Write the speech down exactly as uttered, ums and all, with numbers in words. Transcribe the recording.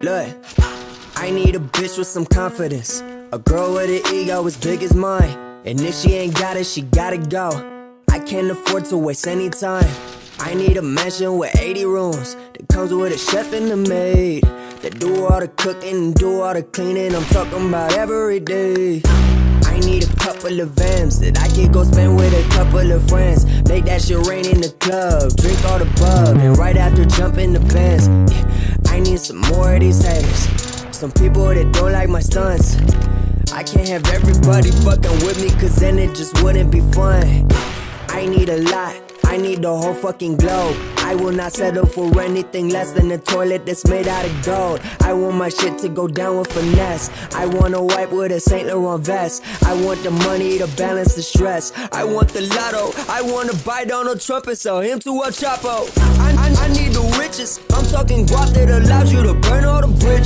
Look, I need a bitch with some confidence, a girl with an ego as big as mine. And if she ain't got it, she gotta go. I can't afford to waste any time. I need a mansion with eighty rooms that comes with a chef and a maid that do all the cooking and do all the cleaning. I'm talking about every day. I need a couple of Vans that I can go spend with a couple of friends. Make that shit rain in the club, drink all the bub, and right after jump in the Benz. Yeah, I need some more of these haters, some people that don't like my stunts. I can't have everybody fucking with me, cause then it just wouldn't be fun. I need a lot, I need the whole fucking globe. I will not settle for anything less than a toilet that's made out of gold. I want my shit to go down with finesse. I want a wipe with a Saint Laurent vest. I want the money to balance the stress. I want the lotto, I want to buy Donald Trump and sell him to El Chapo. I, I, I need the riches, I'm talking guap that allows you to burn all the bridges.